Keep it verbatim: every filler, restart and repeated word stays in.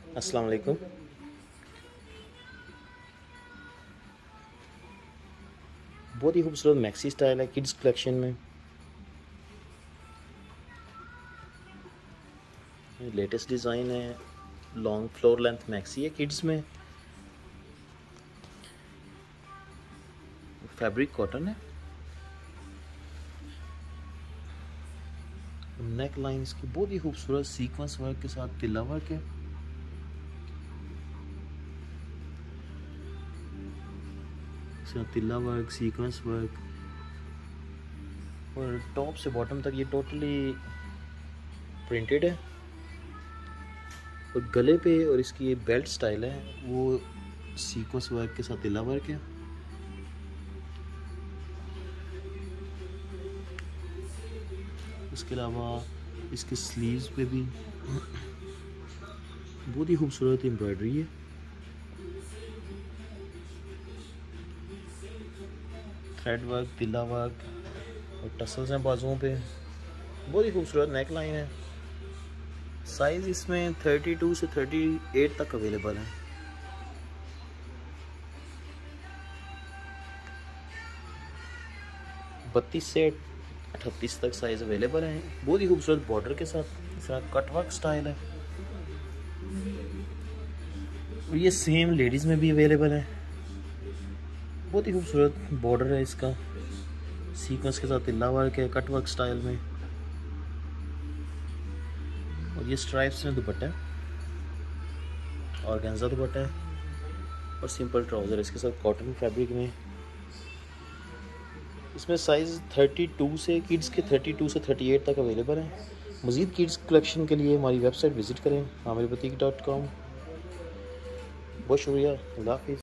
अस्सलाम वालेकुम। बहुत ही खूबसूरत मैक्सी स्टाइल है किड्स कलेक्शन में। लेटेस्ट डिज़ाइन है, लॉन्ग फ्लोर लेंथ मैक्सी है किड्स में। फैब्रिक कॉटन है। नेक लाइंस की बहुत ही खूबसूरत सीक्वेंस वर्क के साथ तिल्ला वर्क है। तिल्ला वर्क, सीक्वेंस वर्क और टॉप से बॉटम तक ये टोटली प्रिंटेड है। और गले पे और इसकी ये बेल्ट स्टाइल है वो सीक्वेंस वर्क के साथ तिल्ला वर्क है। उसके अलावा इसके स्लीव्स पे भी बहुत ही खूबसूरत एम्ब्रॉयडरी है। थ्रेड वर्क, तिल्ला वर्क और टसल्स हैं बाजुओं पे। बहुत ही खूबसूरत नेक लाइन है। साइज़ इसमें बत्तीस से अड़तीस तक अवेलेबल है। बत्तीस से अड़तीस तक साइज़ अवेलेबल है। बहुत ही खूबसूरत बॉर्डर के साथ इस तरह कट वर्क स्टाइल है। और ये सेम लेडीज़ में भी अवेलेबल है। बहुत ही खूबसूरत बॉर्डर है इसका, सीक्वेंस के साथ तिल्ला वर्क है कट वर्क स्टाइल में। और ये स्ट्राइप्स में दुपट्टा है, ऑर्गेन्जा दुपट्टा है और सिंपल ट्राउज़र इसके साथ कॉटन फैब्रिक में। इसमें साइज़ बत्तीस से किड्स के बत्तीस से अड़तीस तक अवेलेबल है। मज़ीद किड्स कलेक्शन के लिए हमारी वेबसाइट विज़िट करें आमिर बुटीक डॉट कॉम। बहुत शुक्रिया। अल्लाह हाफ़िज़।